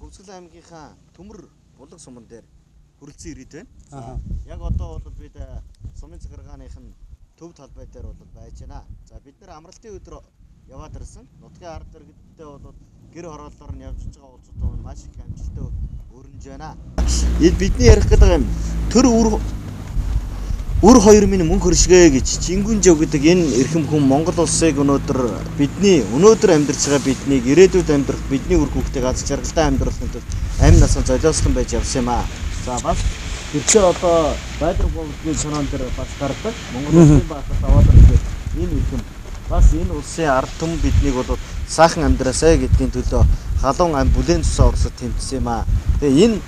Хөвсгөл аймгийнхаа төмөр булга суман дээр хүрэлцэн ирээд байна. Яг одоо бол бид сумын захиргааных нь төв талбай дээр бол байж байна. За бид нэр амралтын өдөр яваад ирсэн. Нутгийн ард иргэдтэй бол гэр хорооллоор нь явж байгаа уулзалтууд маш их амжилттай өрнөж байна. Бидний ярих гэдэг юм төр үр 2000 мөнгө хөршгэ гэж Чингүн жав гэдэг энэ эрхэм хүн Монгол улсыг өнөөдөр бидний өнөөдөр амьдарч байгаа биднийг ирээдүйд амьдрах бидний үр хүүхдийг аз жаргалтай амьдрахын тулд амь насаа золиослон байж явсан юм аа. За бас тэрчээ одоо байдраг боловсролын санаан дээр бас гардаг Монгол улсын баатар аваад ирэх энэ эрхэм бас энэ улсын ард түмэн биднийг бол сайхан амьдраасай гэдгийн төлөө халуун ам бүлээн цусаа орсод тэмцсэн юм аа. Тэгээ энэ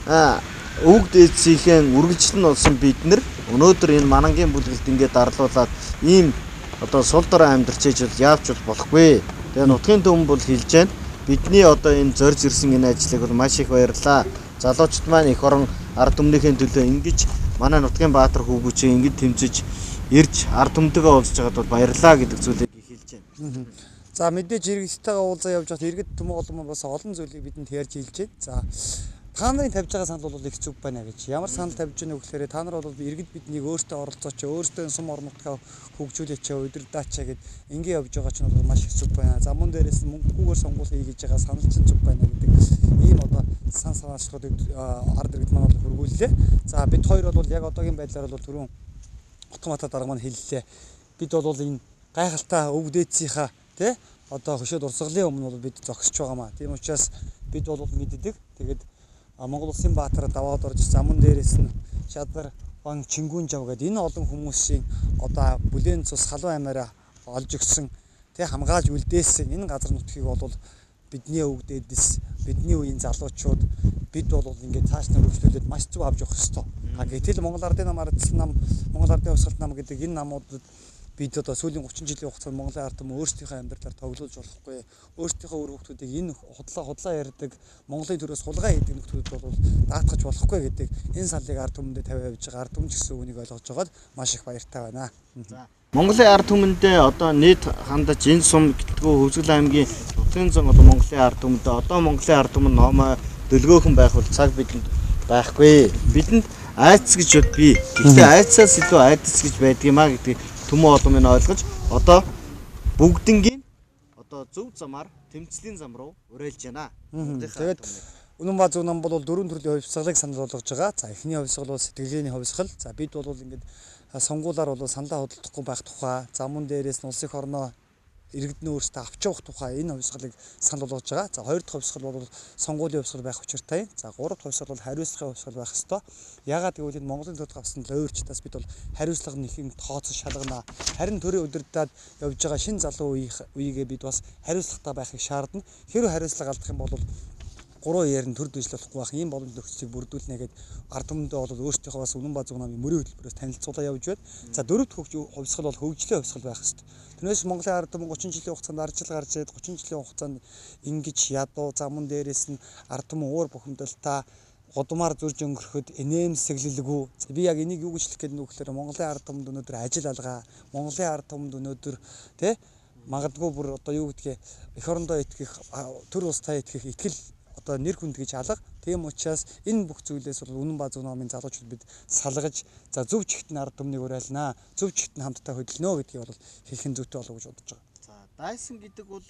өвөг дээдсийн үргэлжлэн болсон бид нар өнөөдөр энэ манангийн бүлгэлд ингээд дарлуулаад ийм одоо сул дорой амьдарч ээж бол яавч болохгүй. Тэгээ нутгийн төв бол хэлж байна. Бидний одоо энэ зорж ирсэн энэ ажлыг бол маш их баярлаа. Залуучууд маань их орон ард түмнийхээ төлөө ингэж манай нутгийн баатар хүүгүүч ингэж тэмцэж ирж ард түмтэйгээ уулзж байгаад бол баярлаа гэдэг зүйлийг хэлж байна. За мэдээж иргэдтэйгээ уулзаа явж байхад иргэд түмэн олон бас олон зүйлийг бидэнд ярьж хэлж байна. За та нарын тавьж байгаа санал бол их зүг байна гэж. Ямар санал тавьж байгааг гэхээр та нар бол иргэд биднийг өөртөө оролцооч, өөртөө сум орнотхоо хөгжүүлээч, удирдаач гэд ингэ явж байгаа ч бол маш их зүг байна. За мөн дээрээс мөнгөгээр сонгуул хий гэж байгаа санал чинь зүг байна гэдэг. Ийм одоо сан санаачлагуудыг ард иргэд маань бол хөргүүллээ. За бид хоёр бол яг одоогийн байдлаар бол түрүүн Утгамата дарга маань хэллээ. Бид бол энэ гайхалтай өвөг дээдсийнхаа тий одоо хөшөөд урсгалын өмнө бол бид зогсож байгаамаа. Тийм учраас бид бол мэддэг. Тэгээд Монгол улсын баатар даваад орж замун дээрээс нь Шадар бан Чингүн жав гэдэг энэ олон хүмүүсийн одоо бүлээн цус халуун аймаараа олж өгсөн тэг хамгаалж үлдээсэн энэ газар нутгийг бол бидний өвөг дээдэс бидний үеийн залуучууд бид бол ингээд цааш нь хөгжүүлээд маш зөв авч явах ёстой. Гэтэл Монгол Ардын нам ардсан нам Монгол Ардын Хувьсгалт нам гэдэг энэ намуудад бид одоо сүүлийн 30 жилийн хугацаанд Монголын ард түмэн өөрсдийнхөө амьдралаар тоглож болохгүй. Өөрсдийнхөө үр хүүхдүүдийг энэ худлаа ярьдаг Монголын төрөөс хулгай хийдэг нөхдүүд бол даатгаж болохгүй гэдэг энэ саллыг ард түмэндээ тавиа явж байгаа ард түмэн ч гэсэн үнийг ойлгож байгаад маш их баяртай байна. За Монголын ард түмэндээ одоо нийт хандаж энэ сум гэлтгүү Хөвсгөл аймгийн нутгийн зам одоо Монголын ард түмэндээ одоо Монголын ард түмэн номоо дөлгөөхөн байх бол цаг бидэнд байхгүй. Бидэнд айц гэж бод бий. Гэхдээ айцаас илүү айдас гэж байдгиймаа гэдэг түмэн олон минь ойлгож одоо бүгднгийн одоо зөв замаар тэмцлийн зам руу уриалж байна. Тэгээд үнэн баа зөв нам бол 4 төрлийн хувьсгалыг санал болгож байгаа. За эхний хувьсгал бол сэтгэлгээний хувьсгал. За бид бол ингээд сонгуулаар бол сандаа хөдөлгөхгүй байх тухай, за мөн дээрээс нь улсын орноо иргэд нь өөрсдөө авч явах тухай энэ хувьсгалыг санал болгож байгаа. За хоёр дахь хувьсгал бол сонгуулийн хувьсгал байх учиртай. За гурав дахь хувьсгал бол хариуцлагын хувьсгал байх ёстой. Яагаад гэвэл энэ Монголын төдий авсан л өөрчлөлтөөс бид бол хариуцлага нэхин тооцож шалгана. Харин төрийн удирдаад явж байгаа шинэ залуу үеигээ бид бас хариуцлагатай байхыг шаардна. Хэрэв хариуцлага алдах юм бол гурван яарн төр дэвшлэхгүй байх ийм боломж нөхцөлийг бүрдүүлнэ гэд ард түмэндээ бол өөрсдийнхөө бас үнэн баа зөв намын мөрийн хөтөлбөрөөс танилцуулаа явж байна. За дөрөвд хувьсгал бол хөгжлийн хувьсгал байх ёстой. Тэрнээс Монголын ард түмэн 30 жилийн хугацаанд арчил гарч ирээд 30 жилийн хугацаанд ингэж ядуу замун дээрээс нь ард түмэн уур бухимдалтай гудамар зурж өнгөрөхөд инээмсэглэлгүй. Би яг энийг юу гэж хэлэх гээд нүглээр Монголын ард түмэнд өнөөдөр ажил алгаа, Монголын ард түмэнд өнөөдөр тий магадгүй бүр одоо юу гэдгийг эх орондоо итгэх төр улстай итгэх итгэл одоо нэр хүнд гэж алга. Тийм учраас энэ бүх зүйлээс бол үнэн баа зөв намын залуучууд бид салгаж за зөв чигтэн ард түмнийг уриалнаа. Зөв чигтэн хамтдаа хөдөлнө гэдгийг бол хэлхэн зүйтэй болов гэж бодож байгаа. За дайсан гэдэг бол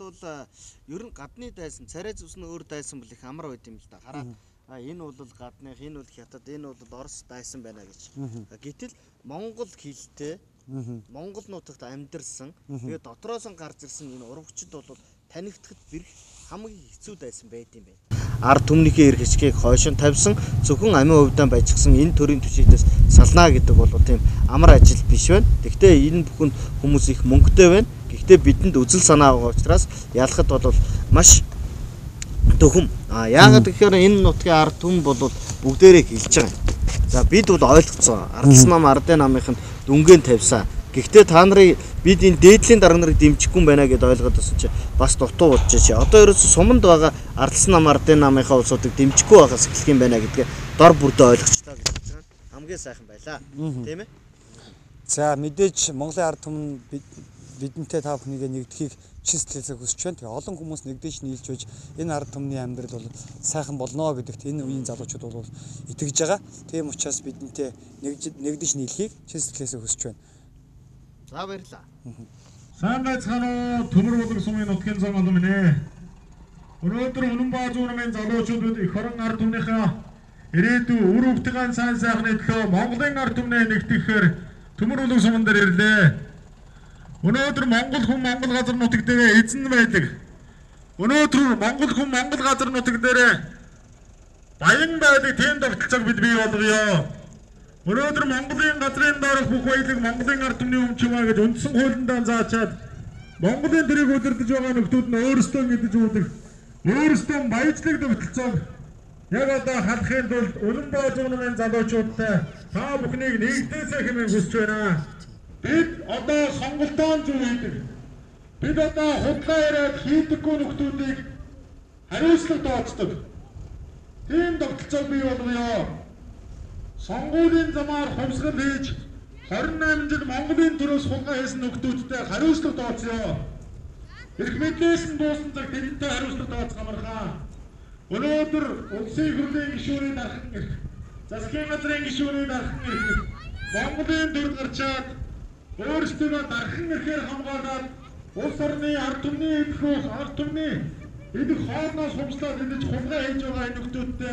ер нь гадны дайсан, царай зүс нь өөр дайсан бол их амар байд юм л да. Хараа энэ бол гадных, энэ бол хятад, энэ бол Орос дайсан байна гэж. Гэтэл Монгол хэлтэй Монгол нутагт амьдарсан тэгээ дотроос нь гарч ирсэн энэ урвагчд бол танигдахад бэрх хамгийн хэцүү дайсан байд юм байна. Ард түмнийхээ эрх хичгийг хойшин тавьсан зөвхөн амин хувьдаа баяжсан энэ төрлийн түшигтээс салнаа гэдэг бол тийм амар ажил биш байна. Гэхдээ энэ бүхэнд хүмүүс их мөнгөтэй байна. Гэхдээ бидэнд үзэл санаа байгаа учраас ялахад бол маш төхөм. Яагаад гэхээр энэ нутгийн ард түмэн бол бүгдээрээ хэлж байгаа юм. За бид бол ойлгоцсон. Ардсан нам ардын намынхын дүнгийн тавьсан. Гэхдээ та нарыг бид энэ дээдлийн дарга нарыг дэмжихгүй байна гэдээ ойлгоод байсан чи бас дутуу бодож чи. Одоо ерөөсө суманд байгаа ардсан нам ардын намынхаа улсуудыг дэмжихгүй байгаас эхлэх юм байна гэдгээ дор бүрдээ ойлгочлаа гэж байна. Хамгийн сайхан байлаа. Тийм ээ. За мэдээж Монголын ард түмэн бидэнтэй та бүхнийгээ нэгдэхийг чин сэтгэлээсээ хүсэж байна. Тэгээ олон хүмүүс нэгдэж нийлж байж энэ ард түмний амьдрал бол сайхан болно гэдэгт энэ үеийн залуучууд бол итгэж байгаа. Тийм учраас бидэнтэй нэгдэж нийлхийг чин сэтгэлээсээ хүсэж байна. За баярлаа. Сайн байцгаана уу төмөр болон сумын нутгийн зам олон минь ээ. Өнөөдөр Үнэн баа зуурмын залуучууд их орон ард түмнийхээ ирээдүйн үр хөвгтийн сайн сайхны төлөө Монголын ард түмнээ нэгтгэхээр төмөр болон суман дээр ирлээ. Өнөөдөр Монгол хүн Монгол газар нутаг дээр эзэн байдаг. Өнөөдөр Монгол хүн Монгол газар нутаг дээр баян байдаг тийм тогтолцоог бид бий болгоё. Өнөөдөр Монголын газрын доорх бүх баялаг Монголын ард түмний өмчмаа гэж үндсэн хуулиндаа заачаад Монголын тэрийг удирдах байгаа нөхдүүд нь өөрсдөө мэдэж үүдэг. Өөрсдөө баяжлаг тогтолцоог яг одоо халахын тулд Үнэн баа зуурмын залуучуудтай та бүхнийг нэгдээсэй хэмээн хүсэж байна. Бид одоо сонголтоо зөв хийдэг. Бид одоо худлаа яриад хийдэггүй нөхдүүдийг хариуцлага тооцдог. Тийм тогтолцоо бий болгоё. Сонгуулийн замаар хувьсгал хийж 28 жил Монголын төрөөс хулгай хийсэн нөхдүүдтэй хариуцлага тооцъё. Ирэх мэдлээс нь дуусан цаг тэдэнтэй хариуцлага тооцох амархаа. Өнөөдөр улсын хурлын гишүүний дархан ирэх, засгийн газрын гишүүний дархан ирэх, Монголын төр гарчаад өөрсдөө дархан ирэхээр хамгаалаад улс орны ард түмний эдгүүх, ард түмний эдг хоолноос хувьслаад идэж хулгай хийж байгаа энэ нөхдүүдтэй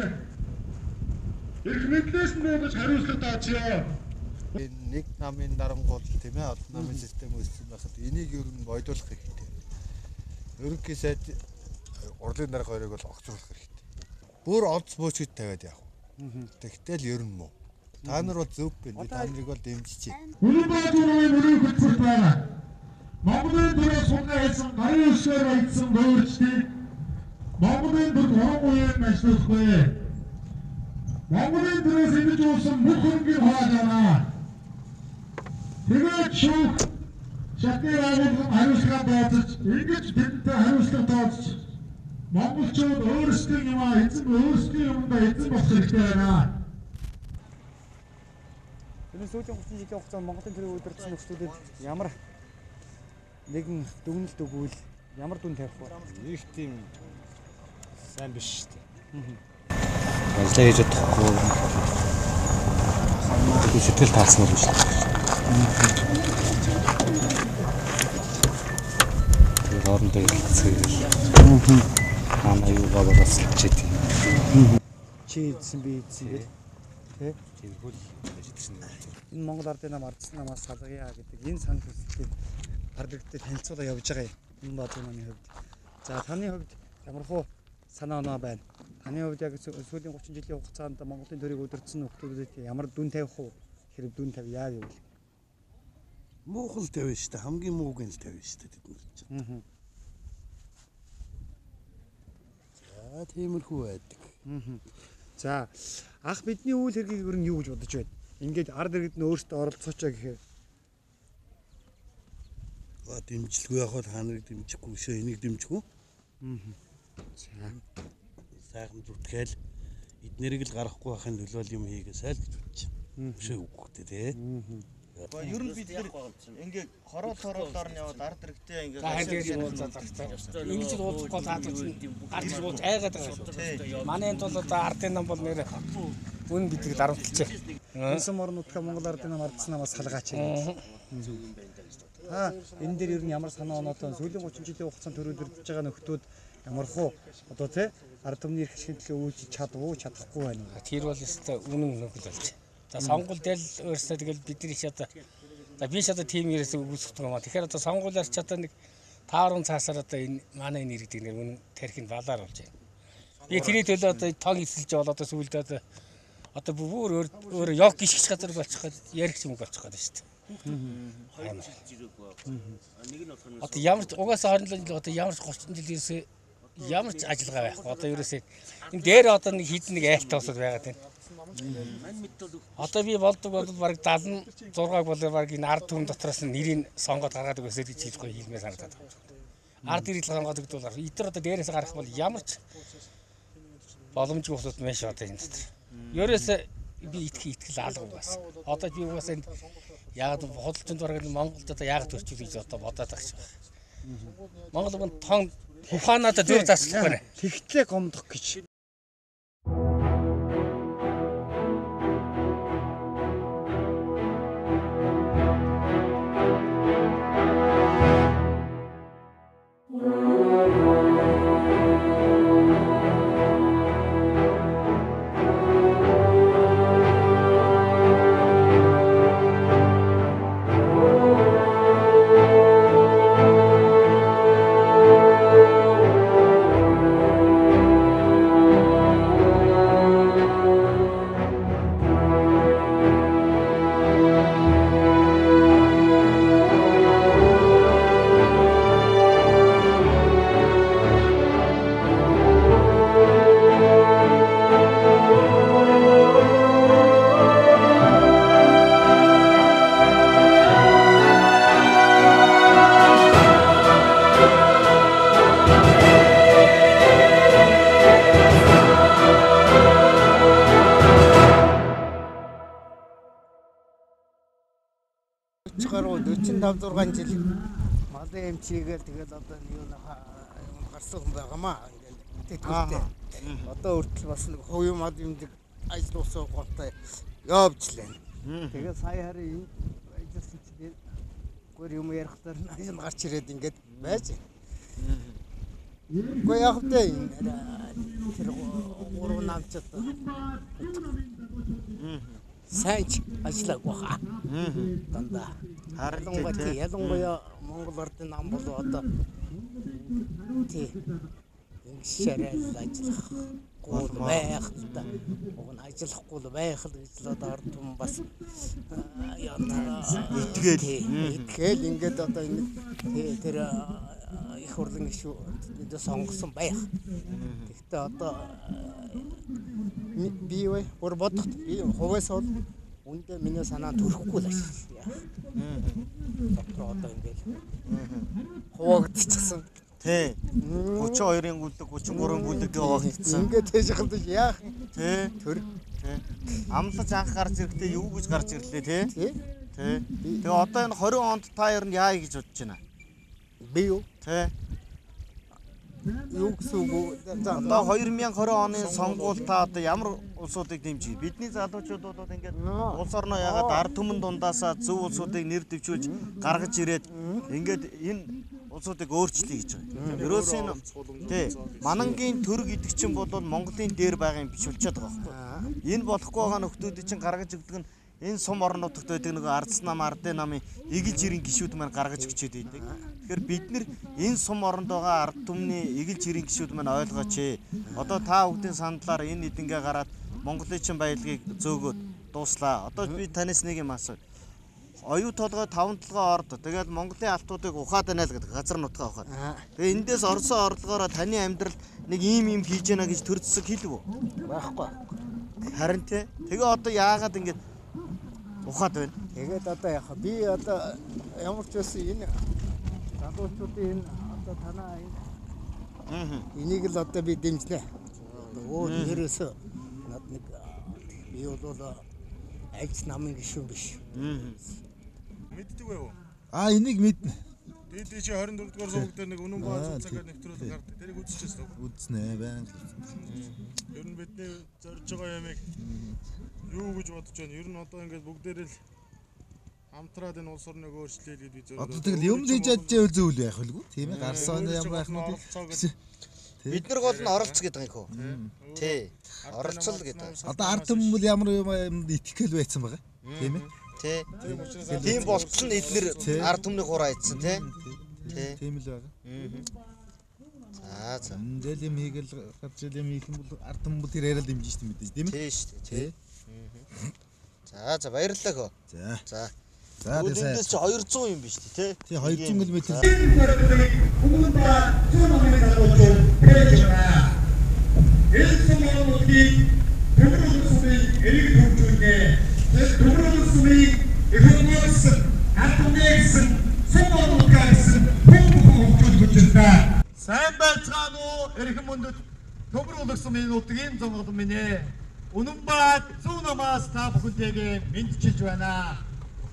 ирэх мэдлээс нь дууж хариуцлага тооцъё. Нэг намын дарангуул тийм ээ олон намын систем үүссэн байхад энийг ер нь бойлуулах хэрэгтэй. Ерөнхий сайд урлын дарга хоёрыг бол огцруулах хэрэгтэй. Бүр олц бөөчөд тавиад явах. Тэгтэл ер нь муу. Та нар бол зөв байна. Би та нарыг бол дэмжиж байна. Үнэн баа зуурмын мөрийг хөтлөх байна. Монголын төрөөс хулгай хийсэн гарын өсгөр баяжсан бөөрчдийг Монголын төрд уран ажиллахгүй. Монголын төрөөс ингэж уусан бүх хөнгөний хаалаа. Тэгээд шүүх шатны агуулгын хариуцлага тооцож, ингэж бидэнтэй хариуцлага тооцож монголчууд өөрсдөө юмдаа эзэн болох хэрэгтэй байна. Энэ сүүлийн 30 жилийн хугацаанд Монголын төрийг удирдсан нөхцөлөд ямар нэгэн дүгнэлт өгвөл ямар дүн тавих вэ? Их тийм сайн биш шүү дээ. Ажлаа хийж чадахгүй. Сэтгэл таацсан юм шүү дээ. Хоорондоо хэлцгээгээл. Хана юу байгаас хэлчихэд. Чи эзэн би эзэн гэх тий? Тэгвэл ажилласан. Энэ Монгол ардын нам ардсан намаас салгая гэдэг энэ санал хүсэлтийг ард иргэдэд танилцуулаа явж байгаа юм. Энэ баазын намын хувьд. За таны хувьд ямархуу санаа оноо байна? Таны хувьд яг сүүлийн 30 жилийн хугацаанд Монголын төрийг удирдсан нөхдүүдэд ямар дүн тавих уу? Хэрэг дүн тавьяа гэвэл Монгол тавина шүү дээ. Хамгийн мууг нь л тавина шүү дээ бид нар ч. За тиймэрхүү байдаг. За ах бидний үйл хэргийг ер нь юу гэж бодож байна? Ингээд ард иргэд нь өөрсдөө оролцоочоо гэхээр Дэмжлгүй яг та нарыг дэмжихгүй шээ энийг дэмжих үү? Сайхан зүтгээл эднэрийг л гарахгүй байхын төлөө юм хийгээсэй л гэж бодож байна. Шээ үгтэй тий. Ер нь бид нэр ингээд хороолоор нь яваад ард иргэдээ ингээд ингэж л уулзахгүй таадаж гарч ууж айгаад байгаа. Манай энэ бол одоо ардын нам бол нэр үн бидгийг дарамтлжээ. Энсэн морн нутгаа Монгол ардын нам ардсан намаас салгаач. Энэ дээр ер нь ямар санаа оноотой сүүлийн 30 жилийн хугацаанд төрөлдөж байгаа нөхдүүд ямархуу одоо тий ард түмний эрх ашиглалтыг үйлчилж чадахгүй байна. Тэр бол өстой үнэн нөхөл болж. За сонгуул дээр л өөрсдөө тэгэл бидний ч одоо би ч одоо тим ярээс үүсгэж байгаа юм. Тэгэхээр одоо сонгуулиар ч одоо нэг таарун цаасаар одоо энэ манай энэ иргэдэг нэр үнэн тархинд балаар болж байна. Би тэрний төлөө одоо тог эсэлж бол одоо сүүлдээ одоо бүр өөр яг гიშгч газар болчих гээд ярих юм болчих гээд шүү дээ. Одоо ямар ч угаасаа 27 жил одоо ямар ч 30 жилээс ямар ч ажиллагаа байхгүй. Одоо ерөөсөө энэ дээр одоо нэг хідэн нэг айлтаа усад байгаад байна. Одоо би болдог бол баг 76-аг бол баг энэ ард түмэн дотроос нь нэрийг сонгоод гаргаад өгөөсэй гэж хэлэхгүй хэлмээр санагдаад байна. Ард ирэл сонгоод өгдөл эдгээр одоо дээрээс гарах бол ямар ч боломжгүй усуд маш одоо энэ дотор. Ерөөсөө би итгэл алга угаасан. Одоо би угаасаа Яг худалдаанд бараг Монголд одоо яг төрчих гэж одоо бодоод байгаа шүү. Монгол хүн тон ухаанаад зөөр засах байна. Тэгтлээ гомдох гэж. Гаруй 45 6 жил малын эмчигээл тэгэл одоо юу гарсан хүн байгаамаа ингээд тэгтээ. Одоо хүртэл бас нэг хувь мад юмдаг ажил усаа гонтой явжлаа. Тэгээд сая харин ажилласан чинь гөр юм ярихтар ажил гарч ирээд ингээд байж. Гоо яг тэ тэр гурав намчад сайн ажиллаг баха. Дандаа. Харин ялангуяа Монгол Ордын нам бол одоо тий ингэшээрэл ажиллах гол байх л да. Уг нь ажиллахгүй л байх л гэж л одоо ард түмэн бас итгэл ингээд одоо энэ тэр их хурлын гишүүд сонгосон байх. Гэхдээ одоо би өөр бодохт би хувьас бол үндэ миний санаа төрөхгүй л ашиг. Дотроо одоо ингээд хуваагдчихсан. Тий. 32-ын бүлэг 33-ын бүлэг хуваагдчихсан. Ингээд тийш хандаж яах? Тий. Төр. Тий. Амлаж анх гарч ирэхдээ юу гэж гарч ирлээ тий? Тий. Тэгээ одоо энэ 20 онд та ер нь яа гэж бодож байна? Би юу? Тий. Юу гэсэн үг одоо 2020 оны сонгуульд та одоо ямар улсуудыг дэмжиж бидний залуучууд бол ингээд улс орноо ягаад ард түмэн дундаасаа зөв улсуудыг нэр дэвшүүлж гаргаж ирээд ингээд энэ улсуудыг өөрчлөе гэж байгаа. Ерөөсөө тий Манангийн төрөг гэдэг чинь бол Монголын дээр байгаа юм биш болчиход байгаа байхгүй. Энэ болохгүй байгаа нөхдүүдийг чинь гаргаж өгдөг нь энэ сум орнууд тогт байдаг нэг ардс нам ардын намын эгэл жирийн гишүүд маань гаргаж өгчээд байдаг. Тэгэхээр бид нар энэ сум оронд байгаа ард түмний эгэл жирийн гишүүд маань ойлгооч. Одоо та бүдгийн сандлаар энэ эдингээ гараад Монголын чин баялагийг зөөгөөд дууслаа. Одоо би танаас нэг юм асуу. Оюу толгой 5 толгой орд. Тэгээд Монголын алтуудыг ухаад байна л гэдэг газар нутгаа ухаад. Тэгээ эндээс орсон орлогоороо таны амьдрал нэг ийм хийж яана гэж төр зэсэг хэлв үү? байхгүй. Харин тий. Тэгээ одоо яагаад ингэж ухаад байна? Тэгээд одоо яах вэ? Би одоо ямар ч байсан энэ залуучуудын энэ одоо танаа энэ энийг л одоо би дэмжлээ. Өөр ерөөсөө над нэг би бол ажил намын гишүүн биш. Мэддэг байв уу? Энийг мэднэ. Дээд чи 24 дугаар суваг дээр нэг үнэн бааз цагаар нэвтрүүлэг гардаг. Тэрийг үзчихсэн үү? Үзнэ байнга. Ер нь бидний зорж байгаа ямиг юу гэж бодож байна? Ер нь одоо ингээд бүгдээрээ л хамтраад энэ улс орныг өөрчлөе гэж би зөв. Одоо тэгэл юм хийж чадчихвэл зөв л байх үлгүй. Тийм ээ. Гарсан ямар байх нь бид нар гол нь оролц гэдэг юм хөө. Тий. Оролцол гэдэг. Одоо ард түмэн бол ямар юмд итгэл байсан байгаа. Тийм ээ. Тий. Тийм болцсон эднэр ард түмний хураа ийдсэн тий. Тий. Тийм л байгаа. За. Тэгэл юм хийгээл гарч ил юм хийх юм бол ард түмэн бол тэр яриад дэмжиж шүү дээ мэдээж тийм ээ. Тий шүү дээ. За баярлалаа хөө. За. За эндээс чи 200 юм биш тий. Тий 200 км. Сайн байцгаана уу? Эрхэм мөндөд төмөр улс сумын нутгийн зонгол минь. Үнэн бат зүүн намаас та бүхэндээ мэдчилж байна.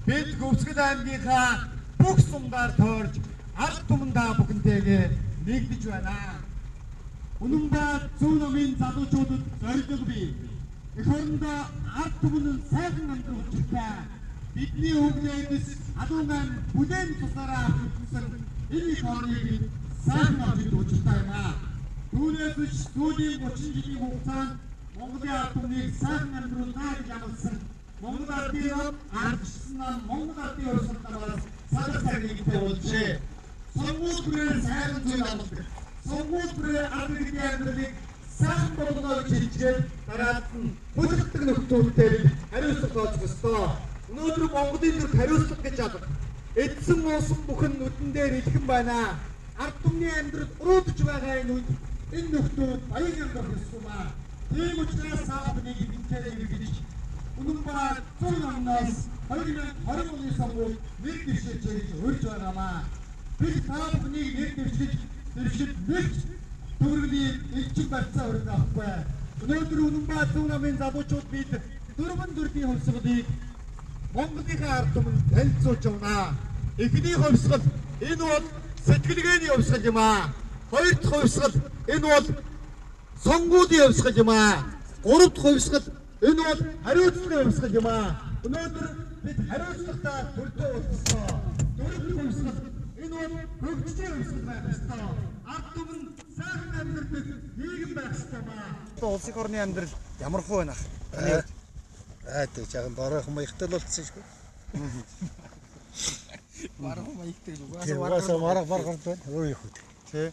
бид Хөвсгөл аймгийнхаа бүх сумдаар тойрч ард түмэндээ бүхэнтэйгээ нэгдэж байна. Үнэн ба зөв намын залуучуудад зорилго бий. Эх орондоо ард түмэн нь сайхан амьдрах учиртай. Бидний өвгнөөс адуунан бүлээн тусаараа хүрсэн энэ их орныг сайхан авчид учиртай юм аа. Түүнээс биш сүүлийн 30 жилийн хугацаанд Монголын ард түмнийг сайхан амьдруулнаа гэж амласан Монгол ардын ардчсан Монгол ардын өрсөлдөөнөөс садартай нэгтэй болжээ. Сонгуул бүрээр сайхан зүйл амладаг. Сонгуул бүрээр ард иргэний амьдралыг сайхан болгоно гэж хэлжээ. Дараад нь бүлэгдэх нөхцөлтэй хариуцлага олох ёстой. Өнөөдөр Монголын төр хариуцлага гэж алга. Эдсэн уусан бүхэн нүдэн дээр илхэн байна. Ард түмний амьдрал өрөөдөж байгаа энэ үед энэ нөхцөл баян амьдрах ёстой маа. Тийм учраас саад нэг бинтээр иргэж үнэн ба зөв намнаас 2020 оны сонгуульд нэг дэвшиж өрж байгаамаа. Бид таахныг нэг дэвшиж нэг төрөлийн элчин барьцаа өргөх авахгүй. Өнөөдөр үнэн ба зөв намын залуучууд бид дөрвөн төрлийн хувьсгалыг Монголынхаа ард түмэнд танилцуулж байна. Эхний хувьсгал энэ бол сэтгэлгээний хувьсгал юм аа. Хоёр дахь хувьсгал энэ бол сонгуулийн хувьсгал юм аа. Гурав дахь хувьсгал энэ бол хариуцлагын хувьсгал юм аа. Өнөөдөр бид хариуцлагатай төлтөө болчихсон. Дөрөв дахь хувьсгал энэ бол хөгжлийн хувьсгал байх ёстой. Ард түмэн сайхан амьдрэх нийгэм байх ёстой маа. Улс их орны амьдрал ямар хөө байна ах? Тэг чахан барах маягтай л болчихсон шүү. Барах маягтай л Тэр угаасаа марах барахд байна. Өө их үү. Тэ.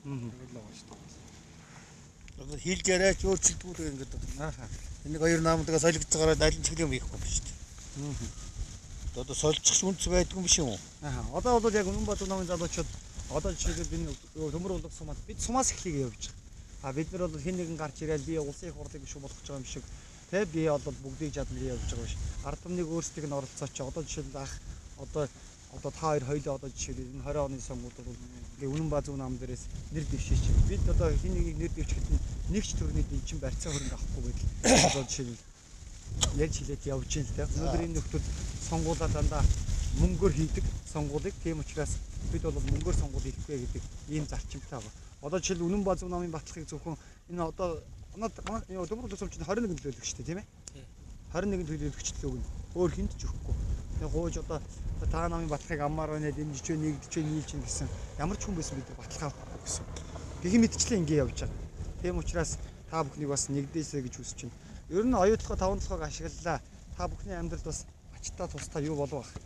Хилж яриач өөрчлөлтгүй ингээд энийг хоёр наамдгаа солигдож гараад аль ч юм хийхгүй биш шүү. Одоо сольчих үнц байдгүй биш юм уу? Одоо бол яг үнэн ба зөв намын залуучууд одоо жишээлбэл энэ төмөр улаг сумаад бид сумаас эхлэе явж байгаа. Бид нар бол хэн нэгэн гарч ирээд би улсын их хурлыг гişүү болгож байгаа юм шиг тэ би бол бүгдийг чадмал явж байгаа биш. Ард түмнийг өөрсдийг нь оролцооч. Одоо жишээлбэл одоо та хоёр хоёлоо одоо жишээлбэл энэ 20 оны сонгуульд бол ингээ үнэн ба зөв нам дээрээс нэр дэвшээч. Бид одоо хэн нэгийг нэр дэвшихэд нэг ч төрний дэнчин барьцаа хөрөнгө авахгүй байдал одоо жишээлбэл ярьж хилээд явж байна л тэ. Өнөөдөр энэ нөхдөд сонгуулаа дандаа мөнгөөр хийдэг сонгуулийг. Тийм учраас бид бол мөнгөөр сонгуул хийхгүй гэдэг ийм зарчимтай байгаа. Одоо жишээл үнэн ба зөв намын баталгааг зөвхөн энэ одоо төмөр улс сумчид 21 төлөөлөгчтэй тийм ээ. 21 төлөөлөгчтэй өгнө. Өөр хинт ч өгөхгүй. Тэгээ гооч одоо та намын баталгааг аммаар байна дэмжиж нэгдэж нийлж ин гэсэн ямар ч хүн байсан бид баталгаа авахгүй гэсэн. Гэх мэтчлэн ингэ явж байгаа. Тийм учраас та бүхнийг бас нэгдээсэй гэж хүсэж байна. Ер нь оюутлогоо 5 толгойг ашиглалаа. Та бүхний амьдралд бас ачтаа тустай юу болов ах?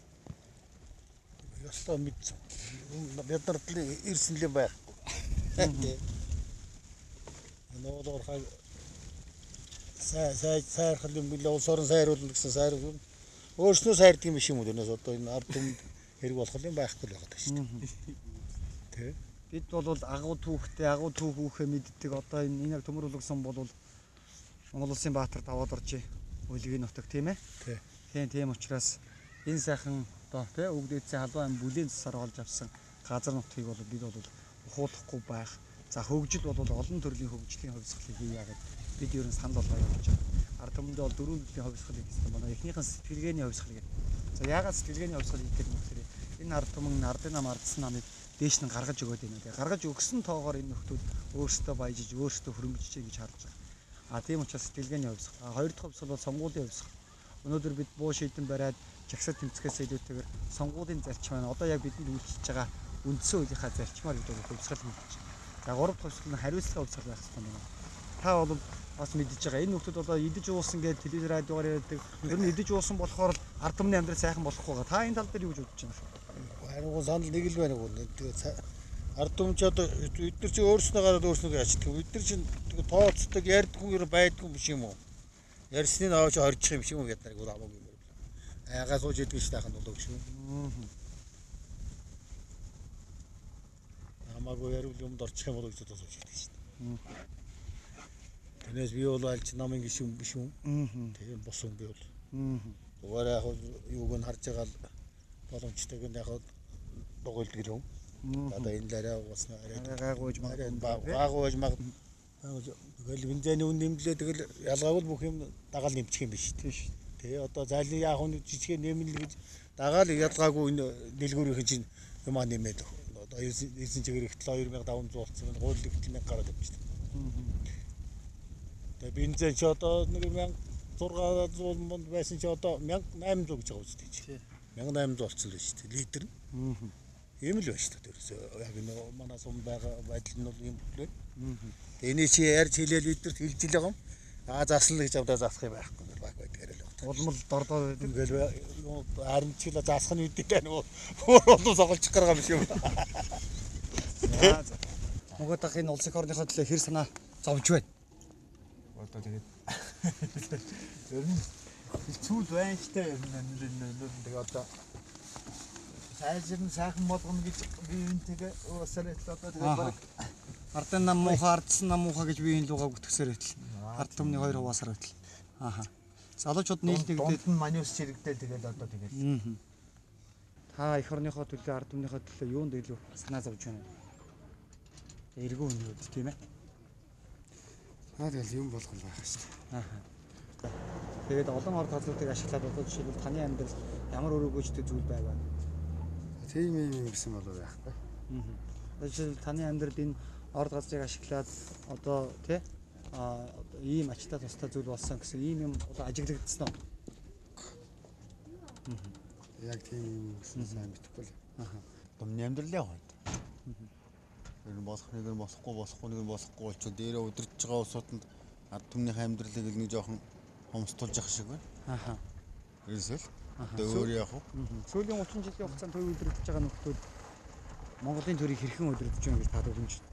Ёстой мэдсэн. Бид нар ирсэн л байхгүй. Нодор хаа сайрхал юм билээ улс орон сайруулна гэсэн сайруулна. Өөрснөө сайрдаг юм биш юм уу? Тэрнээс одоо энэ ард түмэнд хэрэг болох юм байхгүй л байгаа шүү дээ. Тэ. Бид бол агуу түүхээ мэддэг. Одоо энэ яг төмөр улгсан бол Монгол улсын баатар даваад орж үлгийн нутаг тийм ээ. Тийм учраас энэ сайхан одоо тий өвгдөөцийн халуун ам бүлийн засаар олж авсан газар нутгийг бол бид бол ухуулахгүй байх. За хөгжил бол олон төрлийн хөгжлийн хувьсгалыг хийя гэдэг бид ер нь санал болгоо явуулж байгаа. Ард түмэнд бол дөрвөн төрлийн хувьсгалыг гэсэн манай эхнийхэн сэтгэлгээний хувьсгал гэдэг. За яагаад сэтгэлгээний хувьсгал хийх юм бэ? Энэ ард түмэн ардын нам ардсан намыг дээш нь гаргаж өгöd байна. Тэгээ гаргаж өгсөн тоогоор энэ нөхдүүд өөрсдөө баяжиж өөрсдөө хөрөнгөжчээ гэж харж байгаа. Тийм учраас сэтгэлгээний хувьсгал. Хоёр дахь хувьсгал бол сонгуулийн хувьсгал. Өнөөдөр бид буу шийдэн бариад жагсаал тэмцэхээс илүүтэйгээр сонгуулийн зарчим байна. Одоо яг бидэнд үйлчилж байгаа үндсэн хуулийнхаа зарчмаар бид хувьсгал хийж байна. За гурав дахь хувьсгал нь хариуцлага хувьсгал байх хэрэгтэй байна. Та бол бас мэдж байгаа. Энэ нөхдүүд одоо идэж уусан гэж телевиз радиогоор ярьдаг. Ер нь идэж уусан болохоор л ард түмний амьдрал сайхан болохгүй байгаа. Та энэ тал дээр юу гэж бодож байна? Харин санал нэг л байна гоо. Тэгээ ард түмч одоо бид нар чи өөрснөө гараад өөрснөө ячдаг. Бид нар чи тооцдог, ярьдаггүй байдгүй биш юм уу? Ярьсныг аваач орчих юм шиг юм гээд нарыг хамаагүй юм. Айгаа сууж идэг ш таахан болоо шүү. Хамаагүй ярил юмд орчих юм болоо гэж бодож идэг ш. Тэрнээс би бол альч намын гişүн биш юм. Тийм босон би бол. Угаар яг юуг нь харж байгаа л боломжтойг нь яг дугуйлдаг юм. Одоо энэ лараа угаснаа гайгууж маг тэгэл бензины үн нэмлээ тэгэл ялгаавал бүх юм дагаал нэмчих юм биш тийм. Тэ одоо зайлын яг нь жижиг нэмэл гэж дагаал ялгаагүй энэ дэлгүүрийн чинь юмаа нэмээд одоо 9 чигээр ихтэл 2500 болсон байна. Гуйл ихтэл 1000 гараад явчихсан. Тэгээ бензин ч одоо нэг 1600 мод байсан ч одоо 1800 гэж байгаа үстэй чи. 1800 болцсон л шүү дээ. Литр. Ийм л байна шүү дээ. Тэрс яг энэ манай сум байгаа байдал нь бол ийм байна. Тэгээ эний чи ярьж хэлээл литрт хэлж л байгаа юм. Заасан л гэж авдаа заасах юм байхгүй байх байдаг л байна. Улмал дордоо байдаг. Ингээл харимчила заасах нь үүдээ нөгөө улам соголчих гаргаа биш юм. Могод ах энэ улс их орныхоо төлөө хэр санаа зовж байна. Одоо тэгээд ер нь хэцүү байна ч тэ тэгээ одоо сайжрын сайхан болгоно гэж би энтэйгээ уусаар л одоо тэгээд баг Ардын нам муухай, ардсан нам муухай гэж би энэ лугаа гүтгэсээр байтал. Ард түмний 2 хуваасаар байтал. Ааха. Залуучууд нийлдэгдээд маньус чирэгдэл тэгээд одоо тэгээд та их орныхоо төлөө ард түмнийхөө төлөө юунд илүү санаа зовж байна. Эргүү хүний үед тийм ээ. Тэгэл юм болгон байх шүү дээ. Ааха. Тэгээд олон ард газруудыг ашиглаад одоо жишээлбэл таны амьдрал ямар өрөөгөөжтэй зүйл байваа. Тийм юм гэсэн болов яахгүй. Жишээлбэл таны амьдрал энэ ард газрыг ашиглаад одоо тий ийм ачтаа тустай зүйл болсон гэсэн ийм юм одоо ажиглагдсан уу? Яг тийм юм гэсэн сайн битгэхгүй л. Ааха. Томны амьдрал яваад. Энэ болох нэг нь болохгүй нэг нь болохгүй болчиход дээрээ удирдах байгаа улсуудад ард түмнийхээ амьдралыг нэг жоохон хомсдуулж явах шиг байна. Ааха. Ерөөсөө одоо өөр яг. Сүүлийн 30 жилийн хугацаанд төв удирдах байгаа нөхдүүд Монголын төрийг хэрхэн удирдах юм гэж та дүгнэж байна.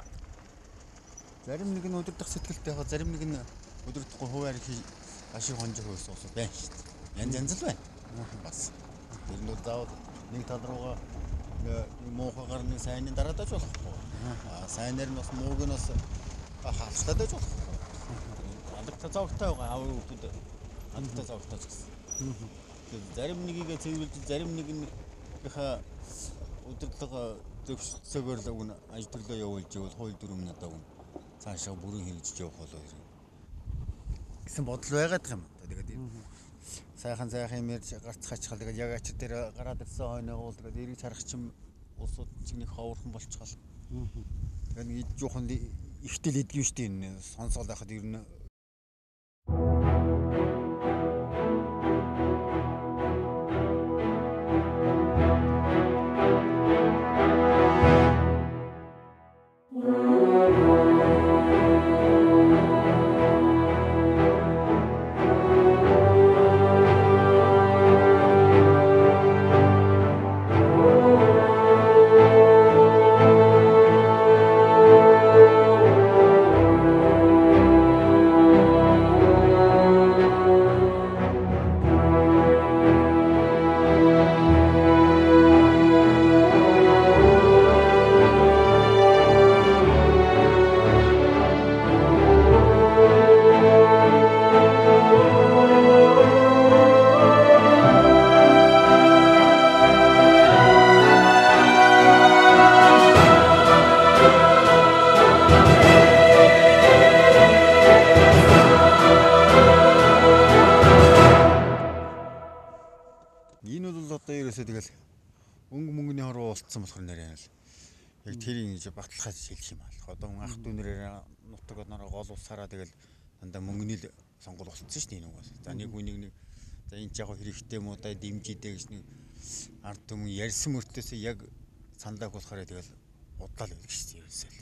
Зарим нэг нь удирдах сэтгэлтэй байгаа, зарим нэг нь удирдахгүй хуваар их ашиг хонжих байсан ус байна шүү дээ. Янз л байна. Бас. Тэр нь заавал нэг тал руугаа муухай гарны сайнны дараа даж болохгүй. Сайнаар нь бас мууг нь бас хаалцтай даж болохгүй. Алгата зовтой байгаа аав хүүхдүүд алгата зовтой ч гэсэн. Зарим нэгийгээ цэвэрлж зарим нэг нь их удирдлага зөвшөөрсөөр л өгнө ажиглаа явуулж ивэл хууль дүрм надад өгнө. Цаашаа бүрэн хэрэгжиж явах болоо гэсэн бодол байгаад байгаа юм. Тэгээд сайхан юм ярьж гарц хачхал тэгээд яг ачир дээр гараад ирсэн хойноогоо тэгээд эргэж харах чим улсууд чинь нэг ховорхон болчихгол. Тэгээд нэг жоохон ихтэл идэгвэн штэ энэ сонсоол байхад ер нь тэгэл мөнгөний хорвоо уулцсан болохоор нэрээ л яг тэрийг ингэж баталгааж хэлэх юм аа. Одоо ах дүүнэрээр нутаг онороо гол усаараа тэгэл дандаа мөнгөний л сонгол болцсон шүү дээ энэ угаас. За нэг нэг за энэ ч яг хэрэгтэй юм уу да дэмжидэ гэж нэг ард түмэн ярьсан мөртөөсөө яг сандаа болохоор тэгэл удаал байдаг шүү дээ ерөөсөө.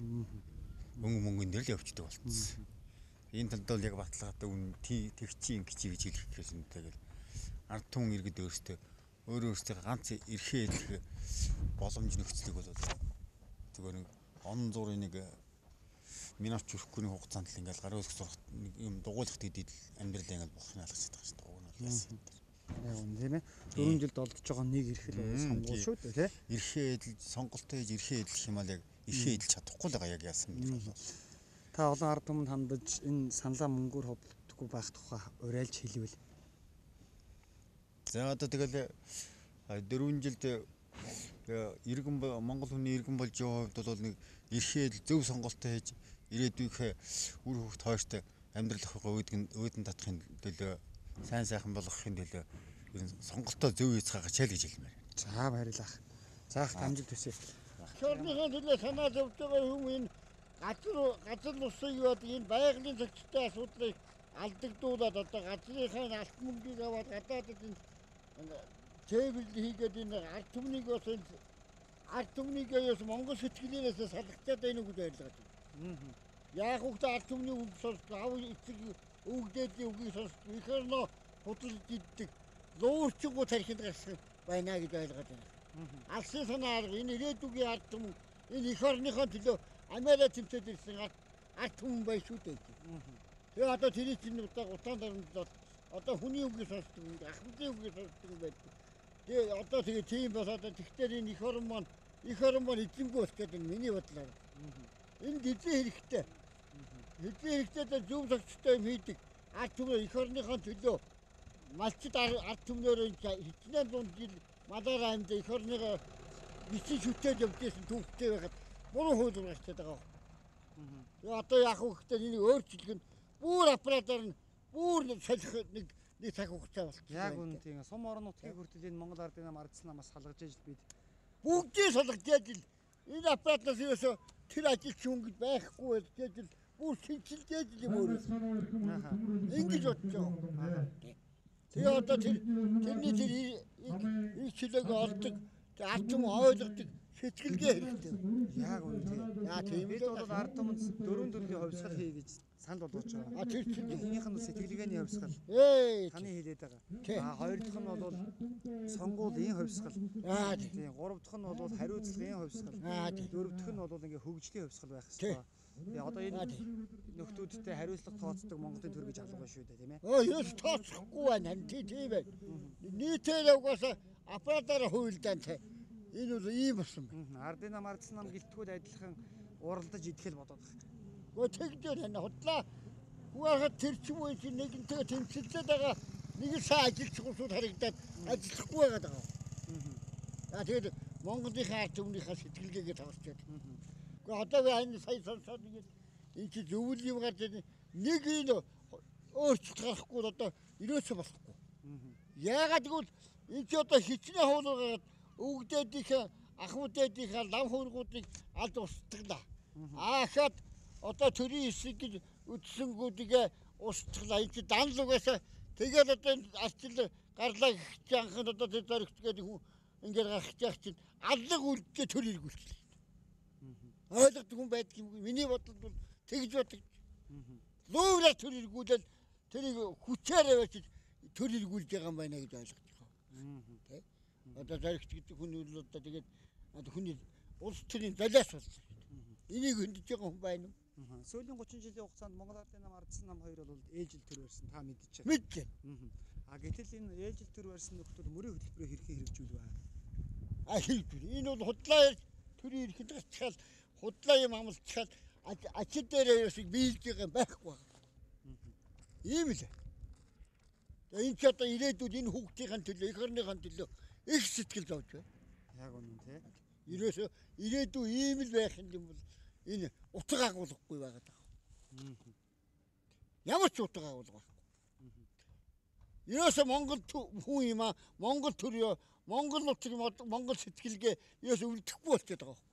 Мөнгөн дээр л явчихдаг болцсон. Энэ талд бол яг баталгаатай үн тэгчийн гэж хэлэх гэсэн тэгэл ард түмэн иргэд өөрөөсөө ганц эрхээ хэлэх боломж нөхцөлийг бол зүгээр нэг он зургийн нэг минут хүрэхгүй хугацаанд л ингээл гарын өсөх сурах нэг юм дугуйлах дэдэл амьдралаа ингээл болохыг алгаж чадах шүү дээ. Уг нь бол яасан юм. Яг үн тийм ээ. 4 жилд олдож байгаа нэг эрх л сонгуул шүү дээ тий. Эрхээ эдэл сонголтоо хийж эрхээ эдлэх юм бол яг эрхээ эдэлж чадахгүй л байгаа яг яасан юм бол. Та олон ард түмэнд хандаж энэ саналаа мөнгөөр ховддоггүй байх тухай уриалж хэлвэл. За одоо тэгэл 4 жилд иргэн Монгол хүний иргэн болж яваа хувьд бол нэг эрхээ зөв сонголтоо хийж ирээдүйнхээ үр хөвгт хойштой амьдрал авахгаа өөдөн татахын төлөө сайн сайхан болгохын төлөө ер нь сонголтоо зөв хийцгаагач л гэж хэлмээр. За баярлалаа. Заах амжилт хүсье. Чорныхон төлөө санаа зовж байгаа хүн энэ газар нусыг яваад энэ байгалийн зохицтой асуудлыг алдагдуулаад одоо газрынхаа алт мөнгийг аваад гадаадд энэ тээвэр хийгээд энэ ард түмнийг бас ард түмнийг яас Монгол сэтгэлээрээс салгачаад байна уу гэж ойлгож байна. Яг ухт ард түмний үг сонсдог, ав эцэг өвгдээдийн үгийг сонсдог, их орно худалдаж иддэг, луурчгүй тархинд гарсан байна гэж ойлгож байна. Алсын санаа арга энэ ирээдүгийн ард түмэн энэ их орныхоо төлөө Америк тэмцээд ирсэн ард түмэн байх шүү дээ. Тэгээ одоо тэрий чинь утаан дарамтлаад одоо хүний үгийг сонсдог, ахмадын үгийг сонсдог байдаг. Тэгээ одоо тэгээ тийм болоод тэгтэр энэ их орн маань эзэмгүй болох гэдэг нь миний бодлоор. Энд эзэн хэрэгтэй. Эзэн хэрэгтэй зөв зохицтой юм хийдэг. Ард түмэн их орныхоо төлөө малчид ард түмнөр хичнээн дунд жил малаараа амьд их орныгоо бичиж шүтээд явдсан түүхтэй байгаад буруу хууль гаргацдаг байгаа. Тэгээ одоо яг хөөхтэй энийг өөрчлөх нь бүр аппаратаар нь бүр солих нэг цаг хугацаа болчихсон. Яг үнэн тийм. Сум орон нутгийн хүртэл энэ Монгол ардын нам ардсан намаас салгаж ижил бид. Бүгдийг салгаж ижил энэ аппаратаас ерөөсө тэр ажилч хүн гэж байхгүй байж ижил бүр шинжилж ижил юм өөрөө. Ингэж бодож байгаа. Тэгээ одоо тэрний тэр их чөлөөг олдог, ард түмэн ойлгодог сэтгэлгээ хэрэгтэй. Яг үнэн тийм. Яа тийм бид бол ард түмэнд дөрвөн төрлийн хувьсгал хий гэж санал болгож байгаа. тэр чинь Эхнийх нь сэтгэлгээний хувьсгал. Таны хэлээд байгаа. Хоёр дахь нь бол сонгуулийн хувьсгал. Тийм. Гурав дахь нь бол хариуцлагын хувьсгал. Дөрөв дахь нь бол ингээ хөгжлийн хувьсгал байх хэрэгтэй. Тэгээ одоо энэ нөхдүүдтэй хариуцлага тооцдог Монголын төр гэж алга шүү дээ, тийм ээ. Ёс тооцохгүй байна. Тийм бай. Нийтээр угаасаа аппаратаар хуйлдаан тэ. Энэ бол ийм болсон байна. Ардын нам ардсан нам гэлтгүүд адилхан уралдаж идэхэл бодоод байна. Гэхдээ тэгдэл худлаа. Угаасаа тэр ч юм уу нэгэнтэйгээ тэмцэлээд байгаа нэг сайн ажилч хүмүүсүүд харагдаад ажиллахгүй байгаад байгаа. Тэгээд Монголынхаа ард түмнийхээ сэтгэлгээгээ тавьж байна. Гэхдээ одоо энэ сая сонсоод нэг энэ чи зөвл юм гарч нэг энэ өөрчлөлт гарахгүй одоо ерөөсөө болохгүй. Яагаад гэвэл энэ чи одоо хичнээн хуулгаад өвгдээдийнхээ ахмадуудынхаа лам хуургуудыг алд устгаглаа. Аахад одоо төрийн хэсэг гэж үтсэнгүүдгээ устгаглаа. Энэ чи данл угаасаа тэгээд одоо арчил гарлаа гихч анхан одоо тэр зоригчгээд хүн ингээд гарах чинь аллаг үлдээ төр иргүүлчихлээ. Ойлгодог хүн байдаг юм. Миний бодлол бол тэгж бодож. Луураа төр иргүүлэл тэрийг хүчээр авчиж төр иргүүлж байгаа юм байна гэж ойлгож байгаа. Тэ? Одоо зоригч гэдэг хүн бол одоо тэгээд хүний улс төрийн золиос болсон. Энийг хөндөж байгаа хүн байна уу? Сүүлийн 30 жилийн хугацаанд Монгол ардын нам ардсан нам хоёр бол ээлжил төр барьсан та мэдчихэв. Мэдээ. Гэтэл энэ ээлжил төр барьсан нөхдөл мөрийн хөтөлбөрөөр хэрхэн хэрэгжүүл баа. Хэлбэр. Энэ бол худлаа төрийн ирэхэд гацхаал худлаа юм амлцхаал ачид дээр ерөөсөй биелж байгаа юм байхгүй. Ийм л. Энэ ч одоо ирээдүйд энэ хүүхдийн төлөө, их орныхаа төлөө их сэтгэл зовж байна. Яг үнэн тий. Ерөөсөө ирээдүй ийм л байх юм бол энэ утга агуулгагүй байгаад байгаа. Ямар ч утга агуулгагүй. Ерөөсөө Монгол хүн юм аа, Монгол төрөө, Монгол нутгийн Монгол сэтгэлгээ ерөөсөө үлдэхгүй болчиход байгаа.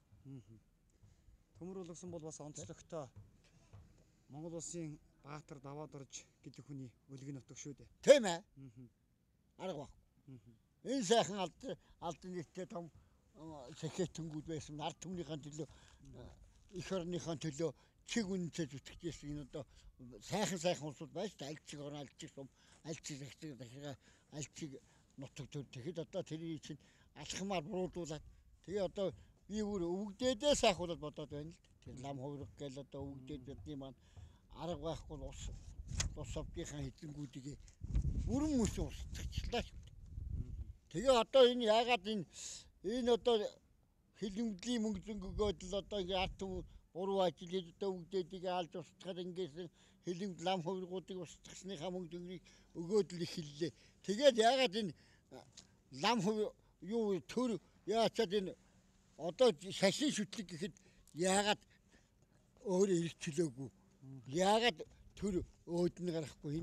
Төмөр улгсан бол бас онцлогтой Монгол улсын Баатар Даваад орж гэдэг хүний өлгийн нутаг шүү дээ. Тийм ээ. Арга баг. Энэ сайхан алдан нийттэй том сэхэтэнгүүд байсан ард түмнийхээ төлөө их орныхаа төлөө чиг үнэтэй зүтгэжсэн энэ одоо сайхан улсууд байж та альчиг орн альчиг сум альчиг альчиг нутаг төр тэгэхэд одоо тэрийг чинь алхмаар буруулуулад тэгээ одоо би өөр өвгдөөдөө сайхуулаад бодоод байна л тэр лам хувирах гээл одоо өвгдөөд бидний маань арга байхгүй ус авдынхаа хэдлэнгүүдийг бүрэн мөсөн устгацлаа шүү. Тэгээ одоо энэ яагаад энэ одоо хилэмжлийн мөнгөлөнгөөд л одоо ингэ ард түмэн буруу ажил хийж одоо өвгдөөдийг алж устгахад ингэсэн хилэмж лам хувиргуудыг устгахсныхаа мөнгөлөнгөнийг өгөөд л ихэллээ. Тэгээд яагаад энэ лам хувир юу төр яачаад энэ одоо шашин шүтлэг гэхэд яагаад өөр эргчлөөгүй яагаад төр өөд нь гарахгүй энэ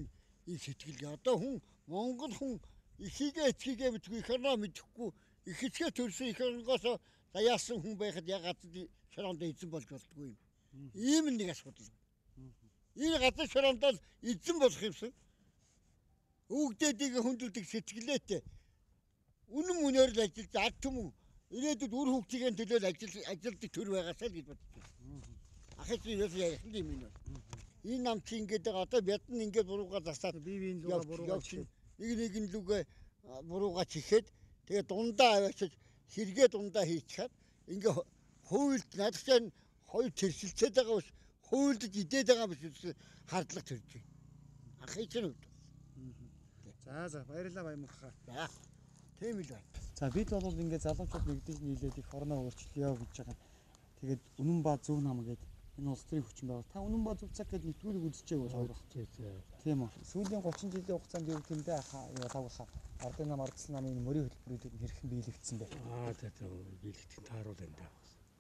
энэ сэтгэл одоо хүн Монгол хүн ихийгээ эцгийгээ мэдгүй хянаа мэдэхгүй их хэсгээ төрсөн их оронгоос заяасан хүн байхад яг газар шоронд эзэн болж болдгүй юм. Ийм нэг асуудал. Энэ газар шоронд эзэн болох юмсан. Өгдөөдийг хүндүүлдэг сэтгэлээтэй үнэн мөнөөр л ажиллаж ард түмэн ирээдүйд үр хөвгтийн төлөө ажилладаг төр байгаасаа л гэж бодож байна. Ахиж юу яах юм бэ? Энэ нам чи ингээд одоо бядн ингээд бурууга засаад бие луга бурууга нэг луга бурууга чихээд тэгээ дундаа аваачиж сэргээ дундаа хийчихад ингээ хуйлд надад хоёр тэрсэлцээд байгаа биш хуйлдж идээд байгаа биш хардлага төрж байна. Ахиж нь үү? За баярлалаа Баямхаа. За тийм л байна. За бид бол ингээд залуучууд нэгдэж нийлээд их орноо өөрчлөё гэж байгаа. Тэгээд Үнэн ба Зөв нам гэдэг энэ улс төрийн хүчин байгууллага. Та Үнэн ба Зөв цаг гэдэг нэвтрүүлэг үзчихээг бол хоёр бах. Тийм үү. Сүүлийн 30 жилийн хугацаанд юу гэмдэ тавхаа ардын нам ардсан намын мөрийн хөтөлбөрүүдийг хэрхэн биелэгдсэн бэ? Биелэгдэх тааруул энэ даа.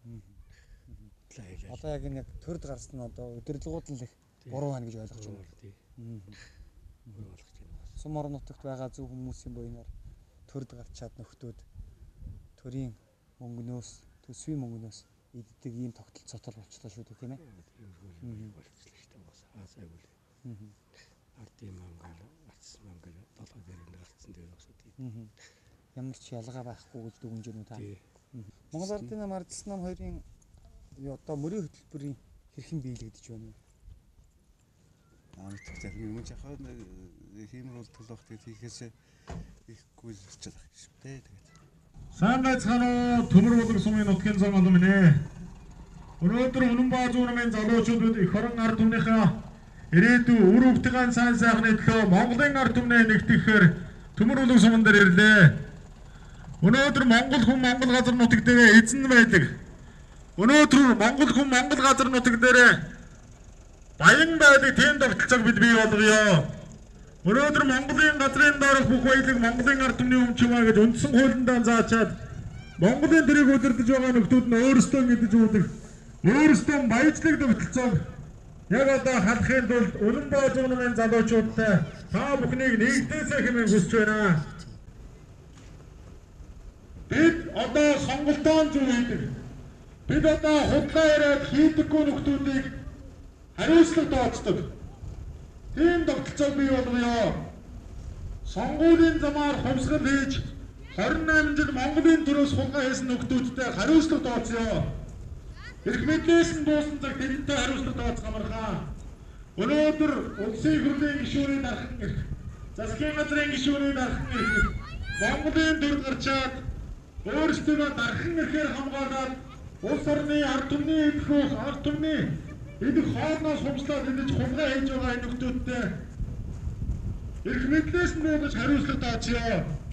Одоо яг энэ төрд гарсан одоо өдөрлгүүд л их буруу байна гэж ойлгож байна. Тийм. Сум орон нутагт байгаа зөв хүмүүсийн буйнаар төрд гарчаад нөхдөөд төрийн мөнгнөөс төсвийн мөнгнөөс иддэг ийм тогтолцоотой болчихлоо шүү дээ тийм ээ. Болчихлоо шүү дээ. Асайгүй. Ардын мангал, ардсан мангал долоо дээрээ гарцсан дээр багсууд. Ямар ч ялгаа байхгүй гэж дүгнэж байна уу та? Монгол ардын нам ардсан нам хоёрын одоо мөрийн хөтөлбөрийн хэрхэн биелэгдэж байна вэ? Мэдэх зэрэг юм жахаа хиймэр бол төлөх тийхээс ихгүй л болчихлоо гэж дээ тэгээд. Сайн байцгаана уу төмөр болон сумын нутгийн зам алам нэ. Өнөөдөр Үнэн ба Зөв намын залуучууд их орон ард түмнийхээ ирээдүйн үр хөвгтийн сайн сайхны төлөө Монголын ард түмнээ нэгтгэхээр төмөр болон суман дээр ирлээ. Өнөөдөр Монгол хүн Монгол газар нутаг дээр эзэн байдаг. Өнөөдөр Монгол хүн Монгол газар нутаг дээр баян байдаг тийм тогтолцоог бид бий болгоё. Өнөөдөр Монголын газрын доорх бүх баялаг Монголын ард түмний өмчмаа гэж үндсэн хуулиндаа заачаад Монголын төрийг удирдах байгаа нөхдүүд нь өөрсдөө мэдэж үүдэг өөрсдөө баяжлаг тогтолцоог яг одоо халахын тулд Үнэн ба Зөв намын залуучуудтай та бүхнийг нэгдээсэй хэмээн хүсэж байна. Бид одоо сонголтоон зүв хийдэг. Бид одоо худлаа яриад хийдэггүй нөхдүүдийг хариуцлага тооцдог. Тийм тогтолцоо бий болгоё. Сонгуулийн замаар хувьсгал хийж 28 жил Монголын төрөөс хулгай хийсэн нөхдүүдтэй хариуцлага тооцъё. Ирэх мэдлээс нь дуусан цаг тэрнтэй хариуцлага тооцох амархаа. Өнөөдөр улсын хурлын гишүүний дархан ирэх, засгийн газрын гишүүний дархан ирэх, Монголын төр гарчаад өөрсдөө дархан ирэхээр хамгаалаад улс орны ард түмний эдгөх ард түмний эдг хоолноос хувьслаад эдэж хулгай хийж байгаа нөхдүүдтэй ирэх мэдлээс нь дууж хариуцлага тооцъё.